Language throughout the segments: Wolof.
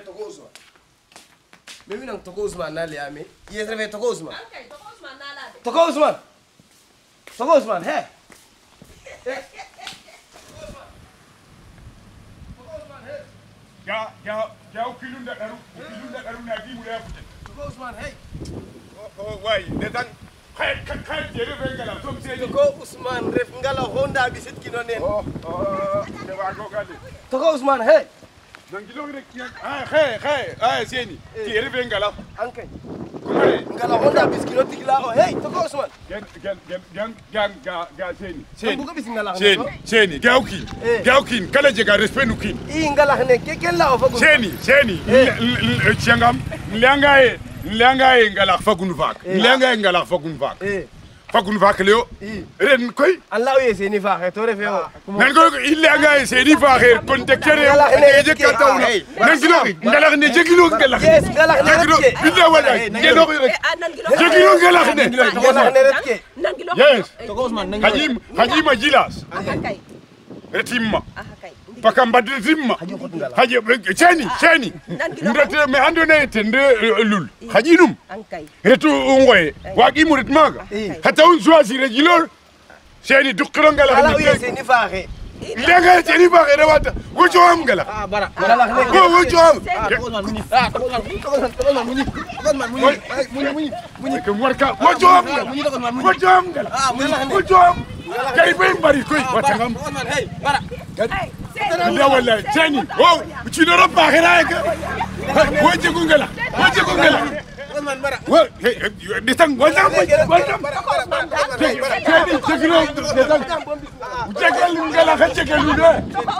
toko Ousmane. Mimi nang toko Ousmane na liami. Yes réveil toko Ousmane. Okay, toko Ousmane na la de. Toko Ousmane. Toko Ousmane, hey. Ja ukilunda daru na di mulai punya. Toko Ousmane, hey. Oh, why? Datang kai jere bengala tom sey. Toko Ousmane ref ngala Honda bisit kino nen. Oh, ne wa go gali. Toko Ousmane, hey. Nangilo rek hey, seni. Jere bengala. Ankay. Ngala Honda bis kino tigla oh, hey, Toko Ousmane. Gan seni. Buka bis ngala. Seni, gaukin, kala jega respect nukin. I ngala ne keken la ofa. Seni, chiangam, nliangaye ngala fagun vak. Nliangaye ngala fagun vak. Fagun vak leo. Ren koy. Allah oye seni fa to refe o. Nan ko nliangaye seni fa contactere je katawna. Nangilo ngala ne jegilo ngala. Yes, ngala ne retke. Billa wala. Ngelo jegilo ngala ne. Ngala ne retke. Yes. Toko Ousmane nangilo. Hajima jilas. Okay. Retimma. Okay. Pakambadre timma. Haji cheni. Ndate me andone tende lul. Hajinum. Okay. Retu ngoy. Wagi murit maga. Hata un choisir jilor. Cheni dukro ngala. Allah oye seni fa he. Lenga cheni ba gere wata. Wojo am ngala. Bara. Ngala ne. Ko wojo am. Toko Ousmane muni. Ke warka wojo am. Wojo am ngala. Wojo am. Kay bay bari koy watangam. Hey, bara. Ila wala cheni. Oh, chinoro pa gera ke. Wojo ngala. Ousmane bara. Wo, detang wala. Jegilo detang. Jegel ngala ka jegelu de.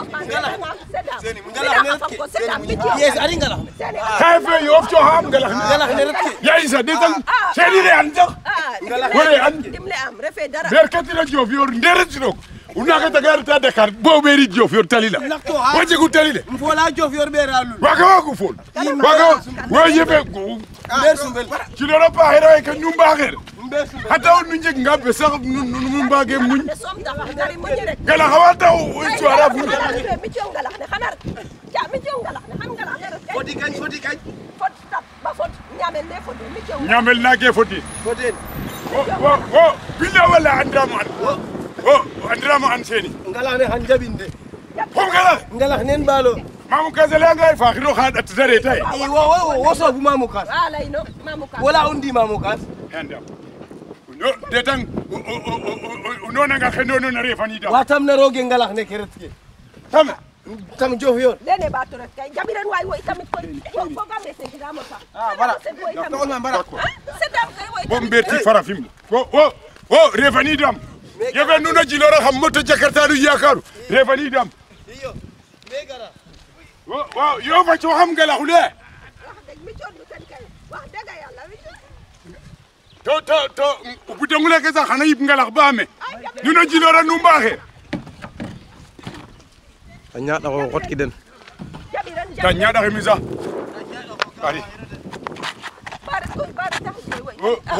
Yes, ari ngala. Hafe yo of ham ngala. Ngala ne retke. Ya isa detang. Cheni re anja. Wore an. Dimle am refe dara. Berkatira jof yor nderet nok. Unaka tagar ta Dakar bo beri jof yor talila. Waje ku talile. Mfola jof yor bera lul. Waga fol. Waga waje be Bersumbel. Kiloro pa hera ke numba ger. Hata on njek ngabe sax numba ge muñ. Gala xawata o ci wara fu. Mi ci ngala ne xanar. Ja mi ci ngala ne xam ngala ne. Foti kañ. Fot tap ba fot ñamel ne fot mi ci ngala. Ñamel na ke foti. Foten. Oh, billa wala andrama. Oh, andrama an seni. Ngala ne han jabinde. Ko ngala. Ngala nen balo. Mamu kazala ngay fa xiro xadat zare tay. I wo so bu mamu kas. Wala ino mamu kas. Wala undi mamu kas. Yandam. No detang no nga xeno no na refani da. Watam na roge ngala ne keretke. Tam jof yor. Lene ba to rek kay jabiren way woy tamit koy ko gambe se dina mo sax. Bara. Toko Ousmane bara. Sedam kay woy. Bom berti farafim. Refani dam. Yebe nuna jilora xam moto Jakarta du yakaru. Refani dam. Iyo. Megara. Yo fa ci xam ngala xule. Wax deug mi cion sen kay. Wax deug yalla mi To bu dengule ke sax xana yib ngalax ba amé. Nuna jilora nu mbaxe. Anya da ko xot ki den. jabiren Ta ñada xemisa. Ari. Bar tax woy.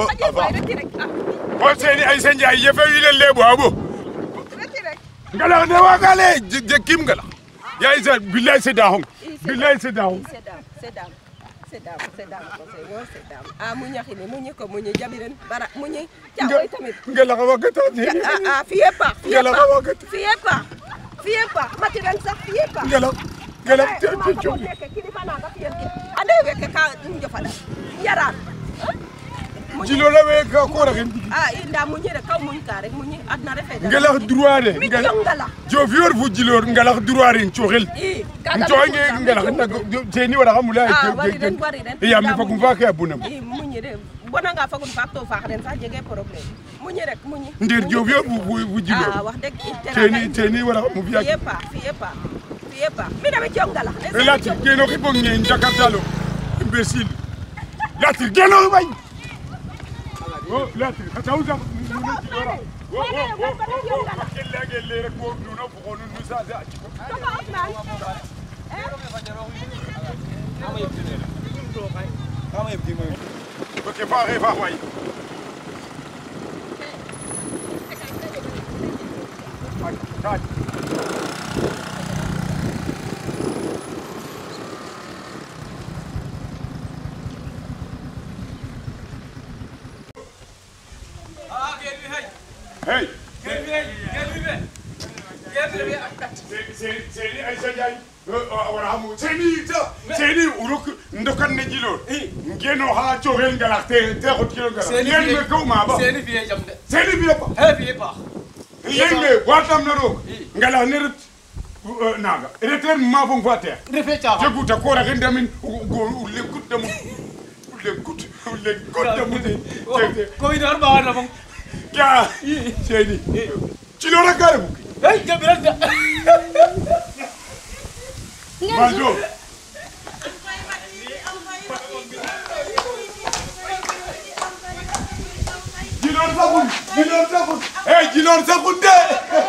Ko seni ay senja ay yefe yile lebo abo. Rek. Ngalax ne wa gale je kim ngalax. Ya isa billahi sedahum. Billahi sedahum. Sedam ko se yo sedam. Ah muñi xini muñi ko muñi jabiren bara muñi ciawoy tamit. Ngalax wa gata ni. Fiye pa. Ngalax wa gata. Fiye pa. Matiren sax fiye pa. Ngalax te ci. Kilifa na ka fiye. Ande weke ka njofala. Yaran. Jilo la we ka ko raxen. Inda muñi rek kaw muñ ka rek muñi adna refe dara. Ngalax droit de. Ngalax. Jof yor fu jilor ngalax droit rin coxel. Ncoxenge ngalax nak seni wara xamula. Wari den. Ya mi fakum fa ke abunam. Muñi de bona nga fagun fa to faax den sax jege problème. Muñi rek muñi. Ndir jof yor fu jilor. Wax deug seni wara xam mu fi fiye pa. Mi dama ci ngalax. Latir geno ki bong ngeen Jakarta lo. Imbécile. Latir geno bay. Oh, Latir, xatawza mu ne ci wara. Gelle rek mo no ko nu sa ci ko. Ok, va way. Jay wara amu seni uruk ndokan ne jilor ngeno ha chogel ngala te khot kilo ngala yen me ko ma ba seni fiye jamde seni biye pa he fiye pa yen me watam na rok ngala ne naga reter ma bon voter refe cha jeguta ko ra gendamin go ulle kutamu ulle kutamu de ko idar ba na bon ya seni chilo ra gare buki hey jabiran da Maldo Jilor Sakun de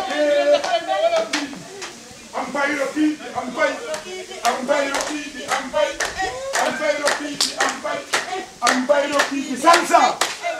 salsa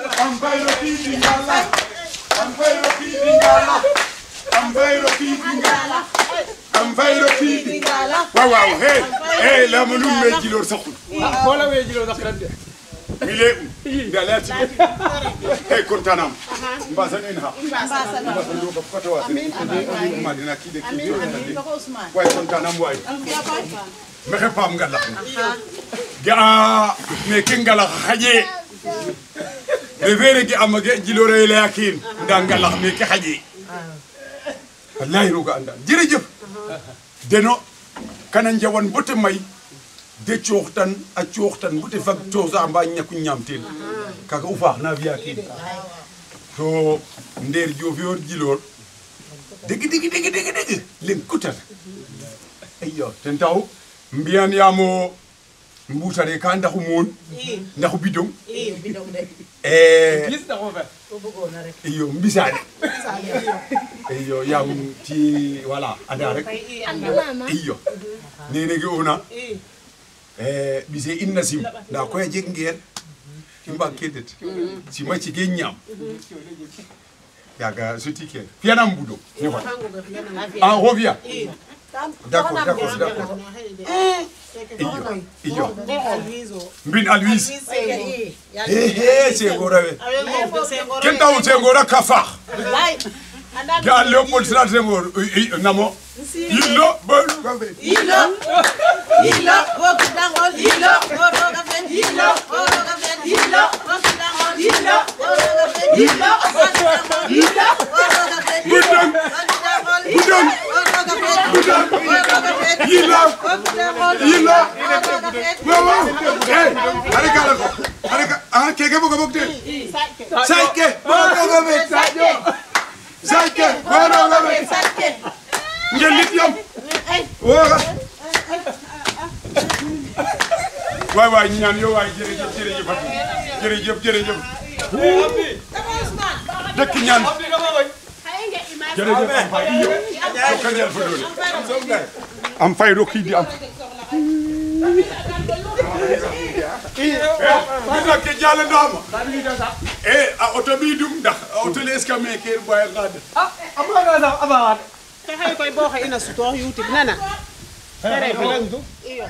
waaw hey la ma nun me Jilor Sakun ko la we jilo dakran de mile dalati hey kontanam mbasan en ha mbasan do ko foto wa ma dina kide way kontanam way me xepam ngala ga me kengala haje revere gi amage Jilore la yakin ndangala me ke haje wallahi roga anda jerejef deno kana njawan bote may de coxtan a coxtan bote fak tosa mba ñaku ñamtel kaga u faax na fiya kin to ndeer Diofior Djilor deg len kutat ayo ten taw mbiyan yamo mbutare ka ndaxu moon ndaxu bidong gis na ko fa iyo mbisane iyo yam ti voilà anda rek iyo nene ge ona bise inna sim nda koy jeg ngeen timba kedet si ma ci ge ñam yaga soti ke fianam budo ni fa ah rovia d'accord iyo mbin alwis sengorawe ken taw sengora kafa ga Léopold Sédar Senghor namo ilo bon ilo dangol ilo gafen ilo gafen ilo dangol ilo waay ñaan yow waay jërëjëf dëkk ñaan am fay ro kii di am ina ke jala ndama a auto bi dum ndax auto les camions ke boy ngad amana da abaat te hay koy bo xey ina suto youtube nana tere ko iyo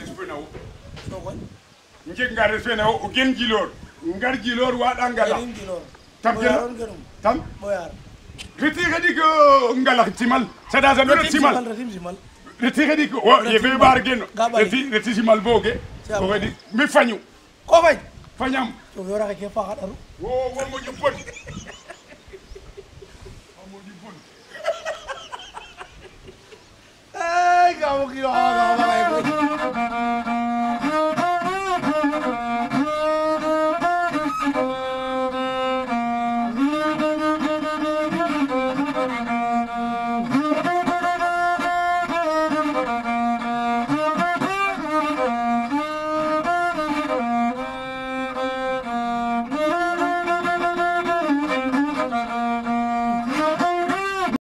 njeg nga respect na o gen Djilor ngar Djilor waɗa ngala tam gena tam reti kadi ko ngala timal sada sa ɗo timal reti kadi ko o yeɓe ɓaar geno reti simal boge ko kadi mi fañu ko fay fañam to yora ke fa hadaru wo moƴu bon ay gawo ki